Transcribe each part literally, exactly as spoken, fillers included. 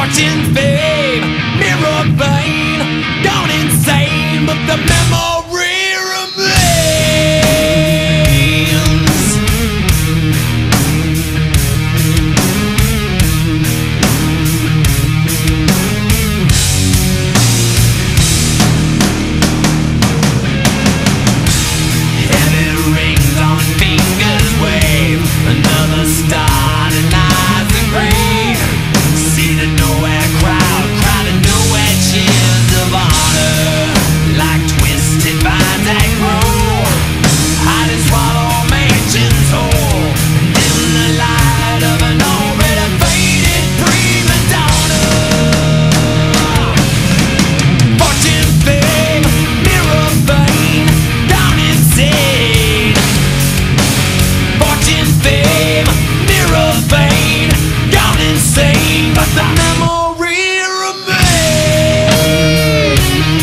Fortune, fame, mirror vein, gone insane, but the memory remains. Heavy rings on fingers wave, another star denies the grave. See the nowhere crowd, crowd of nowhere cheers of honor, like twisted vines that grow, hide and swallow mansions whole, dim the light of an already faded prima donna. Fortune, fame, mirror vein, gone insane. Fortune, fame, mirror vein, gone insane, but the memory remains.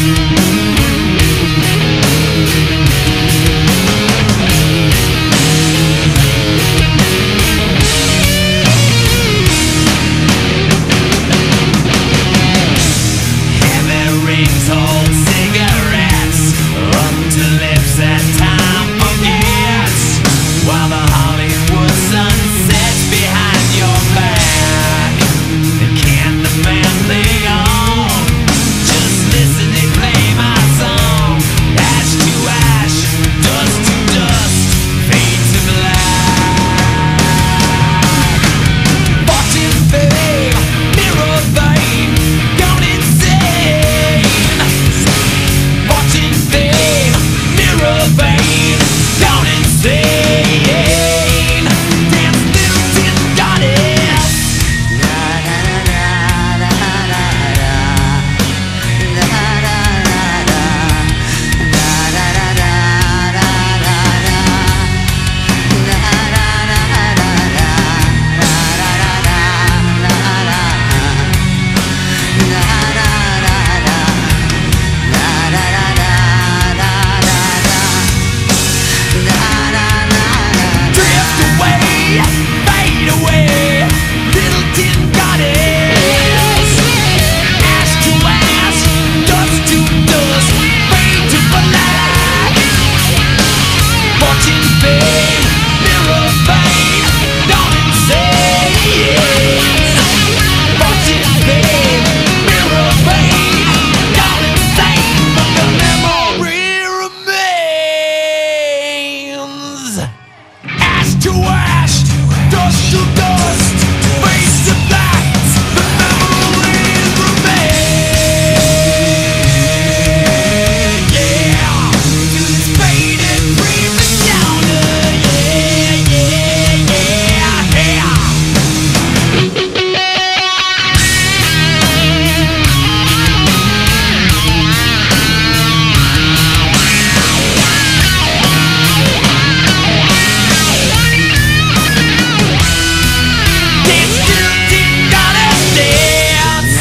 Heavy rings hold cigarettes up to lips that time forgets, while the Hollywood sun sets behind your back. Can't the family on? Just listen, they play my song. Ash to ash, dust to dust, fade to black. Fortune, fame, mirror vein, gone insane. Fortune, fame, mirror vein, gone insane. Dance, little tin goddess. Drift away, fade away, little tin goddess. Ash to ash, dust to dust, fade to black. Fortune, fame, mirror vein, gone insane. Fortune, fame, mirror vein, gone insane, but the memory remains. Ash to ash, dust to dust, face to black, the memories remain. Yeah, to this faded prima donna. Yeah, yeah, yeah, yeah. Dance, little tin goddess, dance.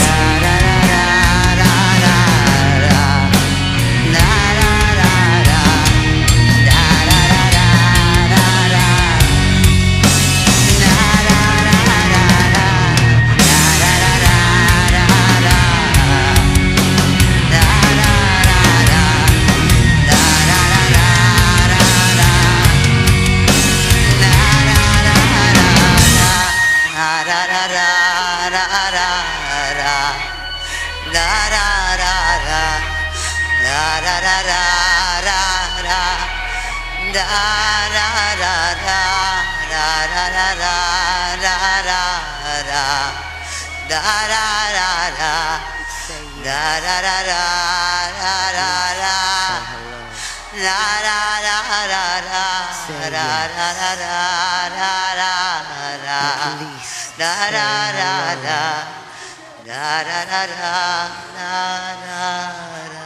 Da da da da da da da da.